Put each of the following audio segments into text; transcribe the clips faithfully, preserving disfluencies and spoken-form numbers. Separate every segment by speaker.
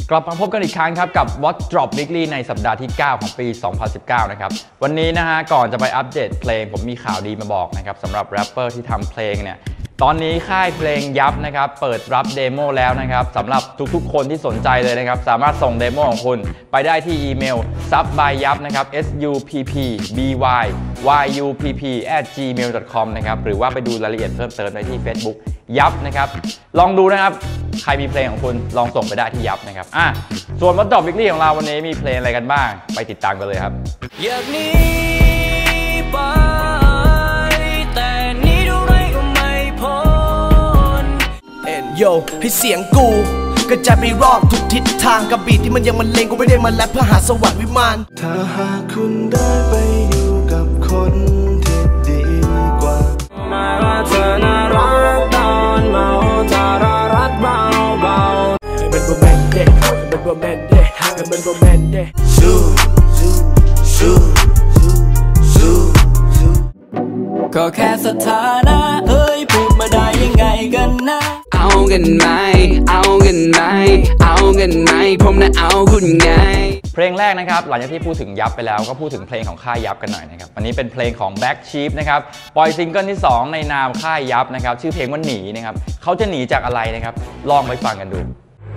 Speaker 1: กลับมาพบกันอีกครั้งครับกับ What Drop Weekly ในสัปดาห์ที่เก้าของปีสองพันสิบเก้านะครับวันนี้นะฮะก่อนจะไปอัปเดตเพลงผมมีข่าวดีมาบอกนะครับสำหรับแรปเปอร์ที่ทำเพลงเนี่ยตอนนี้ค่ายเพลงยับนะครับเปิดรับเดโมแล้วนะครับสำหรับทุกๆคนที่สนใจเลยนะครับสามารถส่งเดโมของคุณไปได้ที่อีเมล ซับ บาย ยับ นะครับ เอส ยู พี พี บี วาย วาย ยู พี พี แอท จีเมล ดอท คอม นะครับหรือว่าไปดูรายละเอียดเพิ่มเติมได้ที่ Facebook ยับนะครับลองดูนะครับใครมีเพลงของคุณลองส่งไปได้ที่ยับนะครับอ่ะส่วน What Drop Weekly ของเราวันนี้มีเพลงอะไรกันบ้างไปติดตามกันเลยครับ
Speaker 2: อยากหนีไปแต่หนีเท่าไรก็ไม่พ้นโยให้เสียงกูกระจายไปรอบทุกทิศทางกับบีทที่มันยังมันเลงกูไม่ได้มาแลปเพื่อหาสวรรค์วิมานถ้าหากคุณได้ไปอยู่กับคนที่ดีกว่ามาว่าเธอน่ารักตอนเมาทารารัดเบาเบาเป็นโรแมนเดย์เป็นโรแมนเดย์เป็นโรแมนเดย์ซูซูซูซูซูก็แค่สถานะเอ้ยพูดมาได้ยังไงกันนะเอากันไหมเอากันไหมเอากันไหมผมนะเอาคุณไง
Speaker 1: เพลงแรกนะครับหลังจากที่พูดถึงยับไปแล้วก็พูดถึงเพลงของค่ายยับกันหน่อยนะครับวันนี้เป็นเพลงของ Black Sheep นะครับปล่อยซิงเกิลที่สองในนามค่ายยับนะครับชื่อเพลงว่าหนีนะครับเขาจะหนีจากอะไรนะครับลองไปฟังกันดู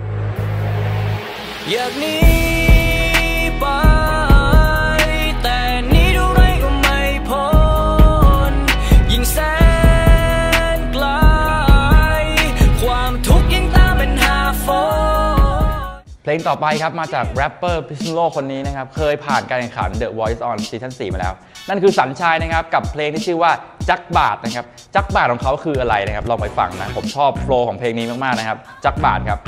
Speaker 2: อยากหนีไปแต่หนีเท่าไรก็ไม่พ้นยิ่งแสนไกลความทุกข์ยิ่งตามเป็นหาฝน
Speaker 1: เพลงต่อไปครับมาจากแรปเปอร์พิษณุโลกคนนี้นะครับเคยผ่านการแข่งขัน The Voice on ซีซั่นสี่มาแล้วนั่นคือสัญชัยนะครับกับเพลงที่ชื่อว่าจักบาทนะครับจักบาทของเขาคืออะไรนะครับลองไปฟังนะผมชอบโฟล์ของเพลงนี้มากๆนะครับจักบาทครับ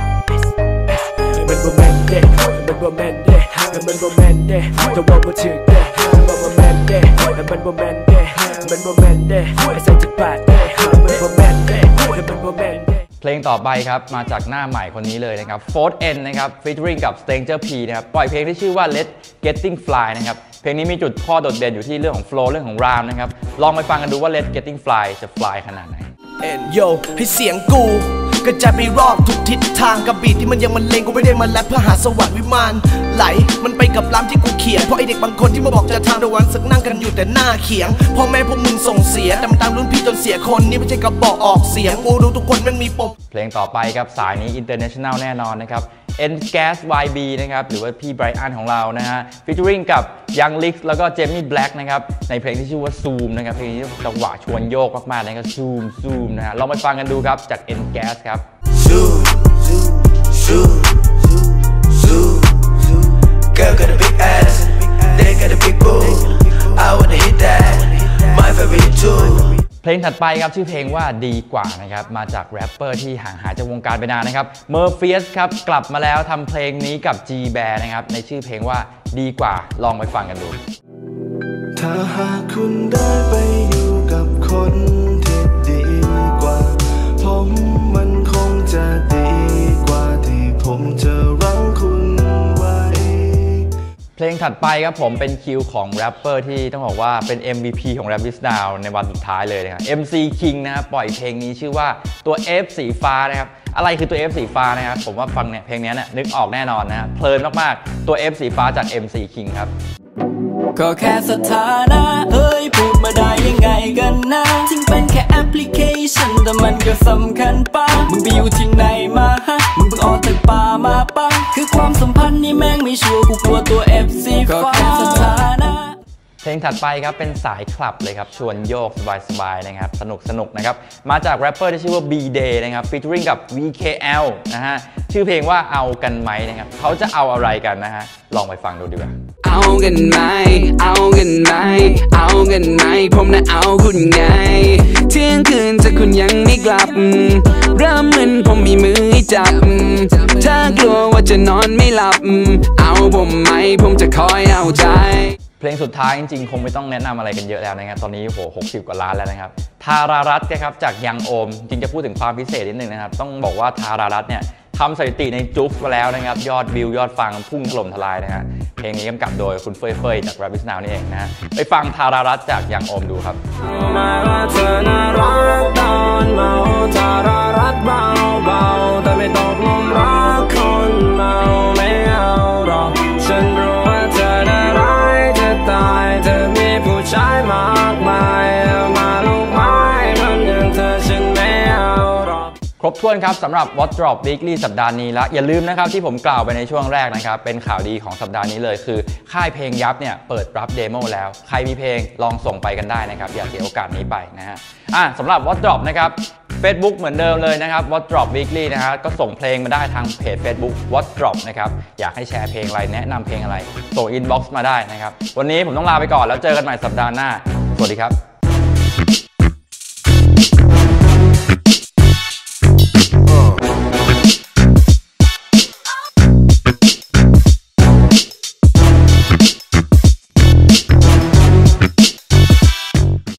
Speaker 2: เป็นโรแมนเดย์เป็นโรแมนเดย์เป็นโรแมนเดย์จะบอกว่าถึงเดย์เป็นโรแมนเดย์เป็นโรแมนเดย์เป็นโรแมนเดย์ไอ้สัญจักบาทเดย์เป็นโรแมนเดย์เป็นโรแมนเดย์
Speaker 1: เพลงต่อไปครับมาจากหน้าใหม่คนนี้เลยนะครับ โฟร์ธ เอ็น นะครับ featuring กับ Stranger P นะครับปล่อยเพลงที่ชื่อว่า Let's Getting Fly นะครับเพลงนี้มีจุดข้อโดดเด่นอยู่ที่เรื่องของ flow เรื่องของรามนะครับลองไปฟังกันดูว่า Let's Getting Fly จะ fly ขนาดไหน
Speaker 2: โยให้เสียงกูกระจายไปรอบทุกทิศทางกับบีทที่มันยังมันเลงกูไม่ได้มาแลปเพื่อหาสวรรค์วิมานไหลมันไปกับลามที่กูเขียนเพราะไอเด็กบางคนที่มาบอกจะทำแต่วันสักนั่งกันอยู่แต่หน้าเขียงพ่อแม่พวกมึงส่งเสียแต่มันตามรุ่นพี่จนเสียคนนี่ไม่ใช่กระบอกออกเสียงกูรู้ทุกคนมันมีปม
Speaker 1: เพลงต่อไปครับสายนี้ international แน่นอนนะครับ N Gas วาย บี นะครับหรือว่าพี่ไบรอันของเรานะฮะ featuring กับ Young Lix แล้วก็ Jamie Black นะครับในเพลงที่ชื่อว่า Zoom นะครับเพลงนี้จังหวะชวนโยกมากๆนะครับ Zoom Zoom นะฮะลองไปฟังกันดูครับจาก N Gas ครับ
Speaker 2: Zoom Zoom Zoom Zoom Girl got a big ass They got a big booty I wanna hit that My favorite too
Speaker 1: เพลงถัดไปครับชื่อเพลงว่าดีกว่านะครับมาจากแรปเปอร์ที่ห่างหายจากวงการไปนานนะครับเมอร์เฟียสครับกลับมาแล้วทำเพลงนี้กับ G Bear นะครับในชื่อเพลงว่าดีกว่าลองไปฟังกันดู
Speaker 2: ถ้าหากคุณได้ไปอยู่กับคนที่ดีกว่าผมมันคงจะดีกว่าที่ผมจะรักคุณไว้
Speaker 1: เพลงถัดไปครับผมเป็นคิวของแรปเปอร์ที่ต้องบอกว่าเป็น เอ็ม วี พี ของ Rap This Now ในวันสุดท้ายเลยนะครับ เอ็ม ซี King นะครับปล่อยเพลงนี้ชื่อว่าตัว F สีฟ้านะครับอะไรคือตัว F สีฟ้านะครับผมว่าฟังเนี่ยเพลงนี้เนี่ยนึกออกแน่นอนนะเพลินมากๆตัว F สีฟ้าจาก เอ็ม ซี King ครับ
Speaker 2: ก็แค่สถานะเอ้ยพูดมาได้ยังไงกันนะถึงเป็นแค่แอปพลิเคชันแต่มันก็สำคัญป่ะมึงไปอยู่ที่ไหนมาฮะมึงเพิ่งออกจากป่ามาป่ะคือความสัมพันธ์นี่แม่งไม่ชัวร์กูกลัวตัว F สีฟ้าก็แค่สถานะ
Speaker 1: เพลงถัดไปครับเป็นสายคลับเลยครับชวนโยกสบายๆนะครับสนุกสนุกนะครับมาจากแรปเปอร์ที่ชื่อว่า B-Day นะครับ featuring กับ วี เค แอล นะฮะชื่อเพลงว่าเอากันไหมนะครับเขาจะเอาอะไรกันนะฮะลองไปฟังดูดีกว่า
Speaker 2: เอากันไหมเอากันไหมเอากันไหมผมนะเอาคุณไงเที่ยงคืนแต่คุณยังไม่กลับเริ่มมึนผมมีมือให้จับถ้ากลัวว่าจะนอนไม่หลับเอาผมไหมผมจะคอยเอาใจ
Speaker 1: เพลงสุดท้ายจริงๆคงไม่ต้องแนะนำอะไรกันเยอะแล้วนะครับตอนนี้โหหกสิบกว่าล้านแล้วนะครับทารารัตน์นะครับจากยังโอมจริงจะพูดถึงความพิเศษนิดนึงนะครับต้องบอกว่าทารารัตน์เนี่ยทำสถิติในจุ๊บมาแล้วนะครับยอดวิวยอดฟังพุ่งถล่มทลายนะฮะเพลงนี้กำกับโดยคุณเฟยเฟยจาก Rap This Now นี่เองนะฮะไปฟังทารารัตน์จากยังโอมดูครับมาเธอน่ารักตอนเมาทารารัตน์เบาๆแต่ไม่ตกลมรักคนเมาถ้วนครับสำหรับ What Drop Weekly สัปดาห์นี้ละอย่าลืมนะครับที่ผมกล่าวไปในช่วงแรกนะครับเป็นข่าวดีของสัปดาห์นี้เลยคือค่ายเพลงยับเนี่ยเปิดรับเดโมแล้วใครมีเพลงลองส่งไปกันได้นะครับอย่าเสียโอกาสนี้ไปนะฮะอ่ะสำหรับ What Drop นะครับ Facebook เหมือนเดิมเลยนะครับ What Drop Weekly นะฮะก็ส่งเพลงมาได้ทางเพจ Facebook What Drop นะครับอยากให้แชร์เพลงอะไรแนะนำเพลงอะไรส่ง inbox มาได้นะครับวันนี้ผมต้องลาไปก่อนแล้วเจอกันใหม่สัปดาห์หน้าสวัสดีครับ